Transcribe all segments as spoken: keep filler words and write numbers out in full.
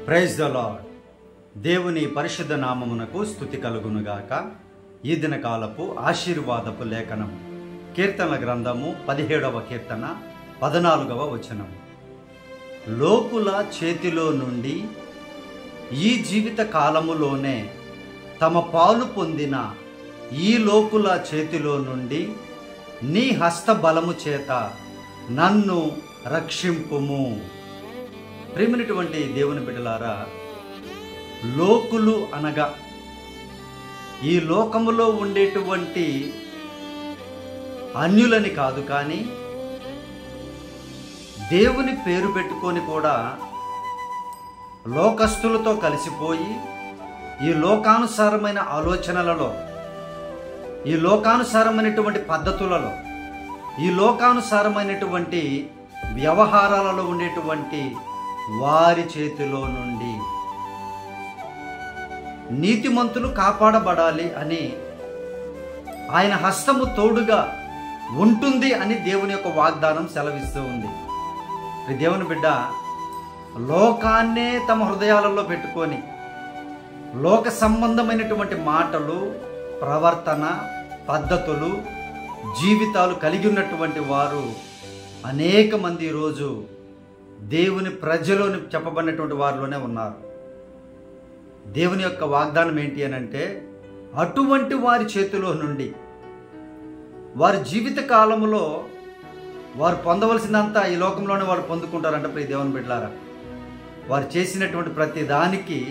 Praise the lord. దేవుని పరిశుద్ధ నామమునకు స్తుతి కలుగునుగాక. ఈ దిన కాలపు ఆశీర్వాదపు లేఖనం కీర్తనల గ్రంథము పదిహేడవ కీర్తన పద్నాలుగవ వచనం. లోకుల చేతిలో నుండి ఈ జీవిత కాలములోనే తమ పాలు పొందిన ఈ లోకుల చేతిలో నుండి నీ హస్తబలము చేత నన్ను రక్షింపుము. ప్రేమైనటువంటి దేవుని బిడ్డలారా, లోకులు అనగా ఈ లోకములో ఉండేటువంటి అన్యులని కాదు, కానీ దేవుని పేరు పెట్టుకొని కూడా లోకస్తులతో కలిసిపోయి ఈ లోకానుసారమైన ఆలోచనలలో, ఈ లోకానుసారమైనటువంటి పద్ధతులలో, ఈ లోకానుసారమైనటువంటి వ్యవహారాలలో ఉండేటువంటి వారి చేతిలో నుండి నీతిమంతులు కాపాడబడాలి అని ఆయన హస్తము తోడుగా ఉంటుంది అని దేవుని యొక్క వాగ్దానం సెలవిస్తూ ఉంది. దేవుని బిడ్డ లోకాన్నే తమ హృదయాలలో పెట్టుకొని లోక సంబంధమైనటువంటి మాటలు, ప్రవర్తన, పద్ధతులు, జీవితాలు కలిగి ఉన్నటువంటి వారు అనేక మంది ఈరోజు దేవుని ప్రజలోని చెప్పబడినటువంటి వారిలోనే ఉన్నారు. దేవుని యొక్క వాగ్దానం ఏంటి అని అంటే, అటువంటి వారి చేతిలో నుండి వారి జీవిత కాలంలో వారు పొందవలసిందంతా ఈ లోకంలోనే వారు పొందుకుంటారంట. ప్రియ దేవుని బిడ్డలారా, వారు చేసినటువంటి ప్రతి దానికి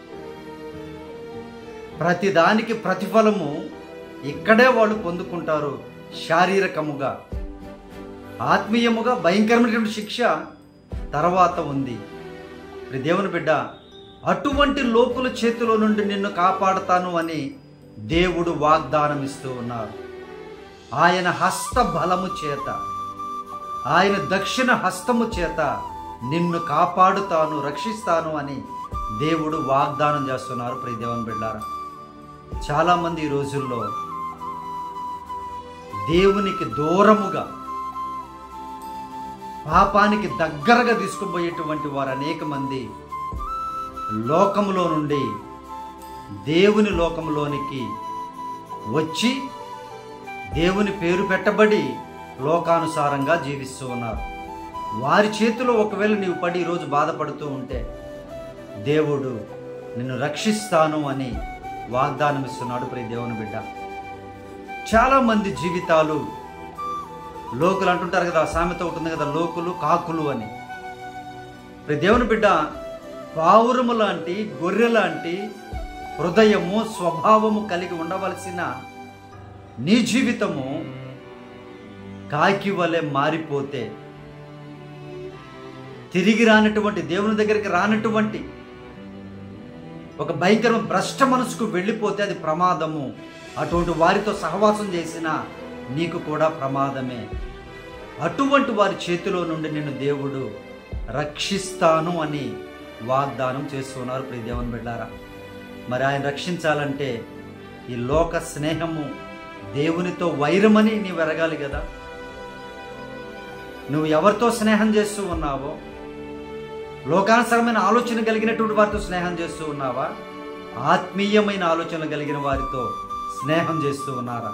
ప్రతి దానికి ప్రతిఫలము ఇక్కడే వాళ్ళు పొందుకుంటారు. శారీరకముగా, ఆత్మీయముగా భయంకరమైనటువంటి శిక్ష తర్వాత ఉంది. దేవుని బిడ్డ, అటువంటి లోకుల చేతిలో నుండి నిన్ను కాపాడుతాను అని దేవుడు వాగ్దానం ఇస్తూ ఉన్నారు. ఆయన హస్త బలము చేత, ఆయన దక్షిణ హస్తము చేత నిన్ను కాపాడుతాను, రక్షిస్తాను అని దేవుడు వాగ్దానం చేస్తున్నారు. ప్రియ దేవుని బిడ్డలారా, చాలామంది ఈ రోజుల్లో దేవునికి దూరముగా, పాపానికి దగ్గరగా తీసుకుపోయేటువంటి వారు అనేక మంది లోకములో నుండి దేవుని లోకములోనికి వచ్చి దేవుని పేరు పెట్టబడి లోకానుసారంగా జీవిస్తూ ఉన్నారు. వారి చేతిలో ఒకవేళ నీవు పడి ఈరోజు బాధపడుతూ ఉంటే దేవుడు నిన్ను రక్షిస్తాను అని వాగ్దానం ఇస్తున్నాడు. ప్రియ దేవుని బిడ్డ, చాలామంది జీవితాలు లోకులు అంటుంటారు కదా, సామెత ఉంటుంది కదా, లోకులు కాకులు అని. ప్రియ దేవుని బిడ్డ, పావురము లాంటి, గొర్రె లాంటి హృదయము, స్వభావము కలిగి ఉండవలసిన నీ జీవితము కాకి వలె మారిపోతే, తిరిగి రానటువంటి, దేవుని దగ్గరికి రానటువంటి ఒక భయంకరమైన భ్రష్ట మనసుకు వెళ్ళిపోతే అది ప్రమాదము. అటువంటి వారితో సహవాసం చేసిన నీకు కూడా ప్రమాదమే. అటువంటి వారి చేతిలో నుండి నిన్ను దేవుడు రక్షిస్తాను అని వాగ్దానం చేస్తున్నారు. ప్రియ దేవుని బిడ్డారా, మరి ఆయన రక్షించాలంటే ఈ లోక స్నేహము, దేవునితో వైరమని నీవు ఎరగాలి కదా. నువ్వు ఎవరితో స్నేహం చేస్తూ ఉన్నావో, లోకానుసరమైన ఆలోచన కలిగినటువంటి వారితో స్నేహం చేస్తూ ఉన్నావా, ఆత్మీయమైన ఆలోచనలు కలిగిన వారితో స్నేహం చేస్తూ ఉన్నారా?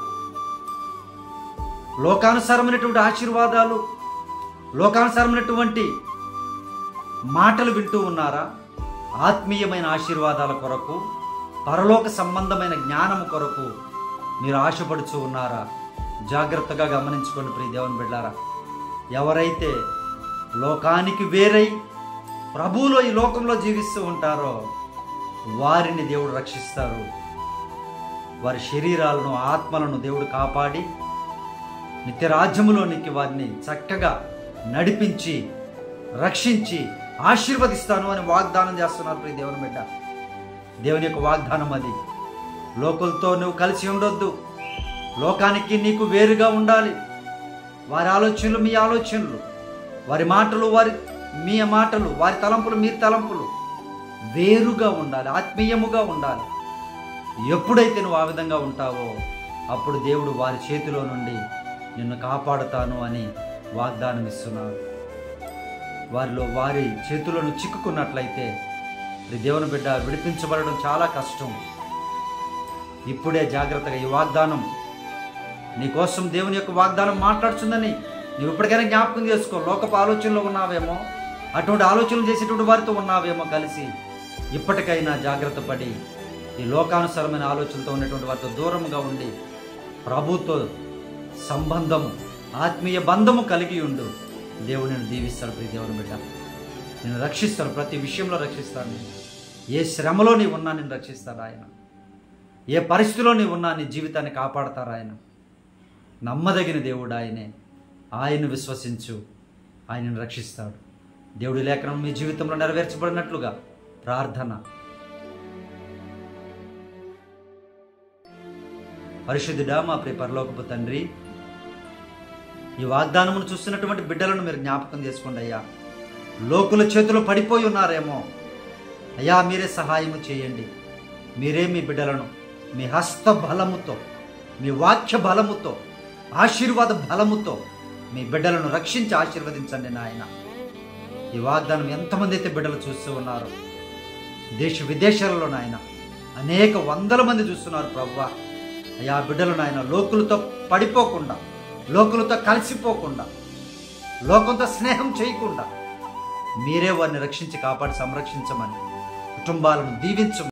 లోకానుసారమైనటువంటి ఆశీర్వాదాలు, లోకానుసారమైనటువంటి మాటలు వింటూ ఉన్నారా? ఆత్మీయమైన ఆశీర్వాదాల కొరకు, పరలోక సంబంధమైన జ్ఞానము కొరకు మీరు ఆశపడుచూ ఉన్నారా? జాగ్రత్తగా గమనించుకోండి ప్రియ దేవుని బిడ్డారా. ఎవరైతే లోకానికి వేరై ప్రభువులో ఈ లోకంలో జీవిస్తూ ఉంటారో వారిని దేవుడు రక్షిస్తారు. వారి శరీరాలను, ఆత్మలను దేవుడు కాపాడి నిత్యరాజ్యములోనికి వారిని చక్కగా నడిపించి, రక్షించి, ఆశీర్వదిస్తాను అని వాగ్దానం చేస్తున్నారు. ప్రియ దేవుని బిడ్డ, దేవుని యొక్క వాగ్దానం అది. లోకులతో నువ్వు కలిసి ఉండొద్దు, లోకానికి నీకు వేరుగా ఉండాలి. వారి ఆలోచనలు మీ ఆలోచనలు, వారి మాటలు వారి మీ మాటలు, వారి తలంపులు మీ తలంపులు వేరుగా ఉండాలి, ఆత్మీయముగా ఉండాలి. ఎప్పుడైతే నువ్వు ఆ విధంగా ఉంటావో అప్పుడు దేవుడు వారి చేతిలో నుండి నిన్ను కాపాడుతాను అని వాగ్దానం ఇస్తున్నారు. వారిలో వారి చేతులను చిక్కుకున్నట్లయితే మరి దేవుని బిడ్డ విడిపించబడడం చాలా కష్టం. ఇప్పుడే జాగ్రత్తగా ఈ వాగ్దానం నీకోసం దేవుని యొక్క వాగ్దానం మాట్లాడుతుందని నువ్వు ఇప్పటికైనా జ్ఞాపకం చేసుకో. లోకపు ఆలోచనలో ఉన్నావేమో, అటువంటి ఆలోచనలు చేసేటువంటి వారితో ఉన్నావేమో కలిసి ఇప్పటికైనా జాగ్రత్త పడి ఈ లోకానుసారమైన ఆలోచనలతో ఉన్నటువంటి వారితో దూరంగా ఉండి ప్రభుతో సంబంధము, ఆత్మీయ బంధము కలిగి ఉండు. దేవుడు నేను దీవిస్తాడు. ప్రియ దేవుని బిడ్డ, నేను రక్షిస్తాను, ప్రతి విషయంలో రక్షిస్తాను. నేను ఏ శ్రమలో నీ ఉన్నా నేను రక్షిస్తాడు ఆయన. ఏ పరిస్థితిలో నీ ఉన్నా నీ జీవితాన్ని కాపాడతారు ఆయన. నమ్మదగిన దేవుడు ఆయనే. ఆయన్ను విశ్వసించు, ఆయనను రక్షిస్తాడు. దేవుడి లేఖనం మీ జీవితంలో నెరవేర్చబడినట్లుగా ప్రార్థన. పరిశుద్ధుడా మా ప్రియ పరలోకపు తండ్రి, ఈ వాగ్దానమును చూస్తున్నటువంటి బిడ్డలను మీరు జ్ఞాపకం చేసుకోండి అయ్యా. లోకుల చేతిలో పడిపోయి ఉన్నారేమో అయ్యా, మీరే సహాయము చేయండి. మీరే మీ బిడ్డలను మీ హస్త బలముతో, మీ వాక్య బలముతో, ఆశీర్వాద బలముతో మీ బిడ్డలను రక్షించి ఆశీర్వదించండి నాయన. ఈ వాగ్దానం ఎంతమంది అయితే బిడ్డలు చూస్తూ ఉన్నారు, దేశ విదేశాలలో నాయన అనేక వందల మంది చూస్తున్నారు ప్రభువా. అయ్యా బిడ్డలు నాయన లోకులతో పడిపోకుండా, లోకులతో కలిసిపోకుండా, లోకంతో స్నేహం చేయకుండా మీరే వారిని రక్షించి కాపాడి సంరక్షించమని, కుటుంబాలను దీవించమని